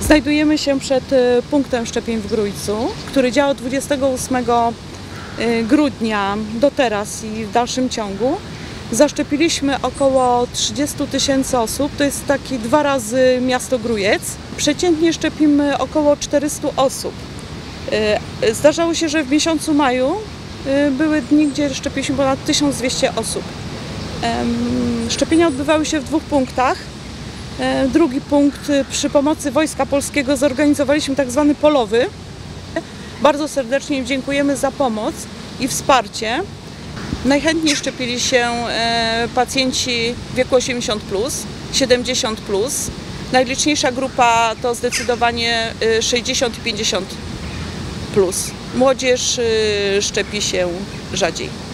Znajdujemy się przed punktem szczepień w Grójcu, który działa od 28 grudnia do teraz i w dalszym ciągu. Zaszczepiliśmy około 30 000 osób, to jest taki 2 razy miasto Grójec. Przeciętnie szczepimy około 400 osób. Zdarzało się, że w miesiącu maju były dni, gdzie szczepiliśmy ponad 1200 osób. Szczepienia odbywały się w 2 punktach. Drugi punkt przy pomocy Wojska Polskiego zorganizowaliśmy tak zwany polowy. Bardzo serdecznie im dziękujemy za pomoc i wsparcie. Najchętniej szczepili się pacjenci w wieku 80+, 70+. Najliczniejsza grupa to zdecydowanie 60 i 50+. Młodzież szczepi się rzadziej.